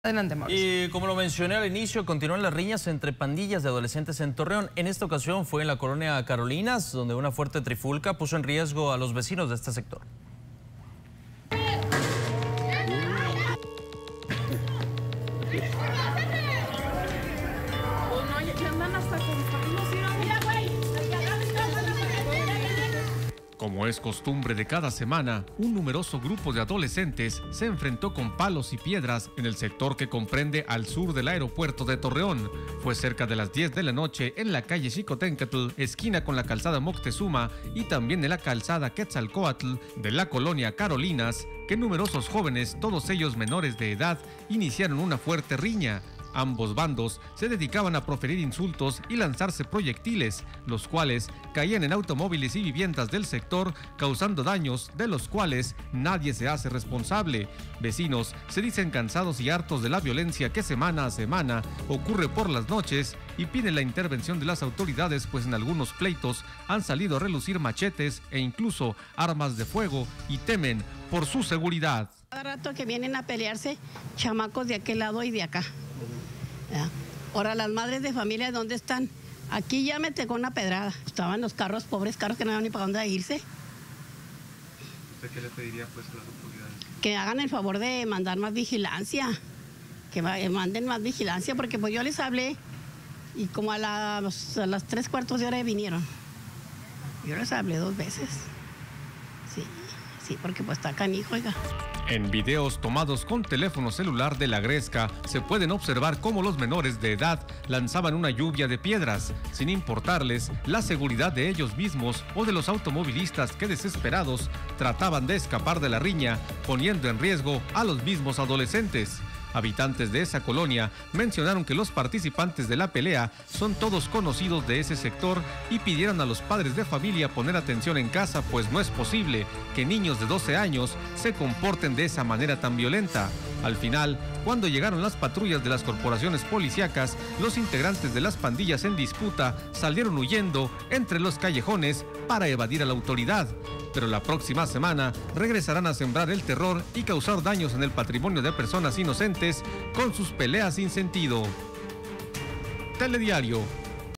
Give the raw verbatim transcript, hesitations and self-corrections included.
Adelante, Mauricio. Y como lo mencioné al inicio, continúan las riñas entre pandillas de adolescentes en Torreón. En esta ocasión fue en la colonia Carolinas, donde una fuerte trifulca puso en riesgo a los vecinos de este sector. Como es costumbre de cada semana, un numeroso grupo de adolescentes se enfrentó con palos y piedras en el sector que comprende al sur del aeropuerto de Torreón. Fue cerca de las diez de la noche en la calle Xicoténcatl, esquina con la calzada Moctezuma, y también en la calzada Quetzalcóatl de la colonia Carolinas, que numerosos jóvenes, todos ellos menores de edad, iniciaron una fuerte riña. Ambos bandos se dedicaban a proferir insultos y lanzarse proyectiles, los cuales caían en automóviles y viviendas del sector, causando daños de los cuales nadie se hace responsable. Vecinos se dicen cansados y hartos de la violencia que semana a semana ocurre por las noches y piden la intervención de las autoridades, pues en algunos pleitos han salido a relucir machetes e incluso armas de fuego y temen por su seguridad. Cada rato que vienen a pelearse chamacos de aquel lado y de acá. ¿Ya? Ahora, las madres de familia, ¿dónde están? Aquí ya me pegó una pedrada. Estaban los carros, pobres carros que no habían ni para dónde irse. ¿Usted qué le pediría pues a las autoridades? Que hagan el favor de mandar más vigilancia. Que manden más vigilancia, porque pues yo les hablé y como a, la, a las tres cuartos de hora vinieron. Yo les hablé dos veces. Sí, sí, porque pues está canijo, oiga. En videos tomados con teléfono celular de la Gresca se pueden observar cómo los menores de edad lanzaban una lluvia de piedras, sin importarles la seguridad de ellos mismos o de los automovilistas que desesperados trataban de escapar de la riña, poniendo en riesgo a los mismos adolescentes. Habitantes de esa colonia mencionaron que los participantes de la pelea son todos conocidos de ese sector y pidieron a los padres de familia poner atención en casa, pues no es posible que niños de doce años se comporten de esa manera tan violenta. Al final, cuando llegaron las patrullas de las corporaciones policíacas, los integrantes de las pandillas en disputa salieron huyendo entre los callejones para evadir a la autoridad. Pero la próxima semana regresarán a sembrar el terror y causar daños en el patrimonio de personas inocentes con sus peleas sin sentido. Telediario.